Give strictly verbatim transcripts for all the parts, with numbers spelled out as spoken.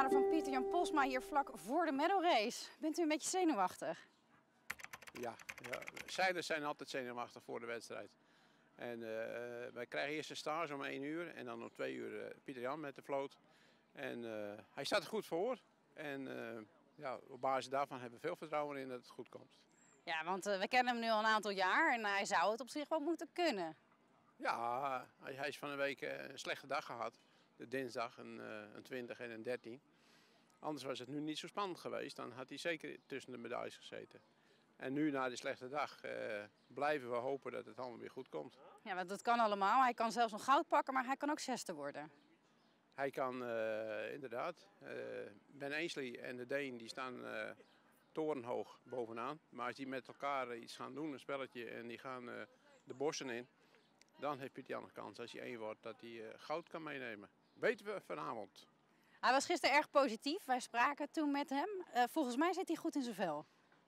tegenstander van Pieter-Jan Posma hier vlak voor de medal race. Bent u een beetje zenuwachtig? Ja, ja. Zeilers zijn altijd zenuwachtig voor de wedstrijd. En uh, wij krijgen eerst een stage om één uur en dan om twee uur uh, Pieter-Jan met de vloot. En uh, hij staat er goed voor. En uh, ja, op basis daarvan hebben we veel vertrouwen in dat het goed komt. Ja, want uh, we kennen hem nu al een aantal jaar en hij zou het op zich wel moeten kunnen. Ja, hij, hij is van een week uh, een slechte dag gehad. De dinsdag, een, uh, een twintig en een dertien. Anders was het nu niet zo spannend geweest. Dan had hij zeker tussen de medailles gezeten. En nu, na die slechte dag, uh, blijven we hopen dat het allemaal weer goed komt. Ja, want dat kan allemaal. Hij kan zelfs nog goud pakken, maar hij kan ook zesde worden. Hij kan uh, inderdaad. Uh, Ben Ainslie en de Deen die staan uh, torenhoog bovenaan. Maar als die met elkaar iets gaan doen, een spelletje, en die gaan uh, de bossen in, dan heeft Pieter-Jan een kans als hij één wordt dat hij uh, goud kan meenemen. Weten we vanavond. Hij was gisteren erg positief. Wij spraken toen met hem. Uh, volgens mij zit hij goed in zijn vel.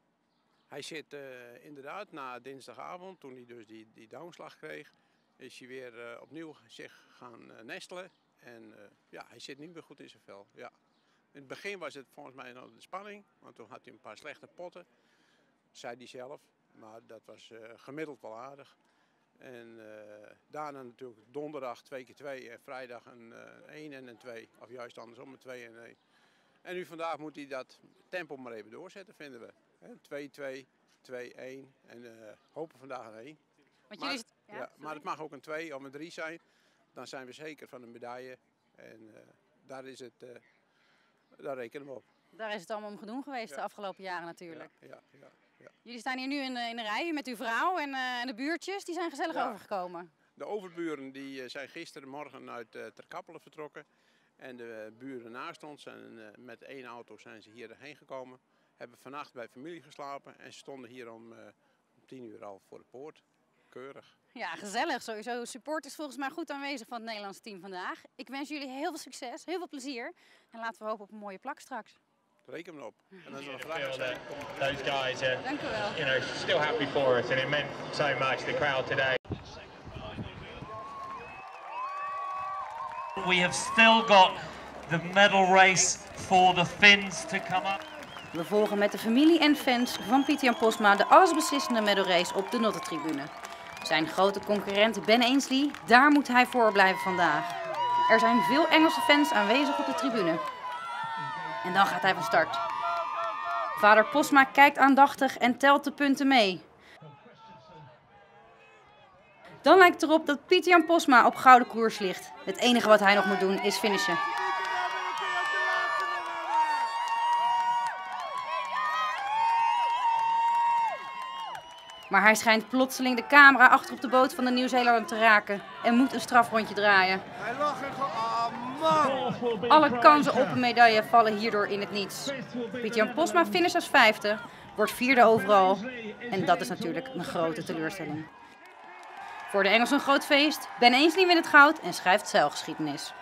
Hij zit uh, inderdaad na dinsdagavond, toen hij dus die, die downslag kreeg, is hij weer uh, opnieuw zich gaan uh, nestelen. En uh, ja, hij zit nu weer goed in zijn vel. Ja. In het begin was het volgens mij nog de spanning, want toen had hij een paar slechte potten, zei hij zelf. Maar dat was uh, gemiddeld wel aardig. En uh, daarna natuurlijk donderdag twee keer twee en vrijdag een één uh, en een twee. Of juist andersom, een twee en één. En nu vandaag moet hij dat tempo maar even doorzetten, vinden we. twee twee, twee één en uh, hopen vandaag een één. Want maar, jullie... ja, ja, maar het mag ook een twee of een drie zijn. Dan zijn we zeker van een medaille. En uh, daar, is het, uh, daar rekenen we op. Daar is het allemaal om gedaan geweest ja. de afgelopen jaren natuurlijk. Ja, ja, ja, ja. Jullie staan hier nu in de, in de rij met uw vrouw en, uh, en de buurtjes. Die zijn gezellig ja. overgekomen. De overburen die, uh, zijn gisterenmorgen uit uh, Ter Kappelen vertrokken. En de uh, buren naast ons zijn uh, met één auto zijn ze hierheen gekomen. Hebben vannacht bij familie geslapen en ze stonden hier om, uh, om tien uur al voor de poort. Keurig. Ja, gezellig. Sowieso. Support is volgens mij goed aanwezig van het Nederlandse team vandaag. Ik wens jullie heel veel succes, heel veel plezier. En laten we hopen op een mooie plak straks. Reken me op. En als er nog vragen zijn, kom those guys are, Dank u wel. you know, still happy for us, and it meant so much. The crowd today. We have still got the medal race for the Finns to come up. We volgen met de familie en fans van Pieter-Jan Posma de allesbeslissende medal race op de Nottetribune. Zijn grote concurrent Ben Ainslie, daar moet hij voor blijven vandaag. Er zijn veel Engelse fans aanwezig op de tribune. En dan gaat hij van start. Vader Posma kijkt aandachtig en telt de punten mee. Dan lijkt het erop dat Pieter-Jan Posma op gouden koers ligt. Het enige wat hij nog moet doen is finishen. Maar hij schijnt plotseling de camera achter op de boot van de Nieuw-Zeelander te raken en moet een strafrondje draaien. Hij lag er gewoon. Oh, man! Alle kansen op een medaille vallen hierdoor in het niets. Pieter-Jan Posma finisht als vijfde, wordt vierde overal. En dat is natuurlijk een grote teleurstelling. Voor de Engelsen een groot feest. Ben Ainslie wint het goud en schrijft zeilgeschiedenis.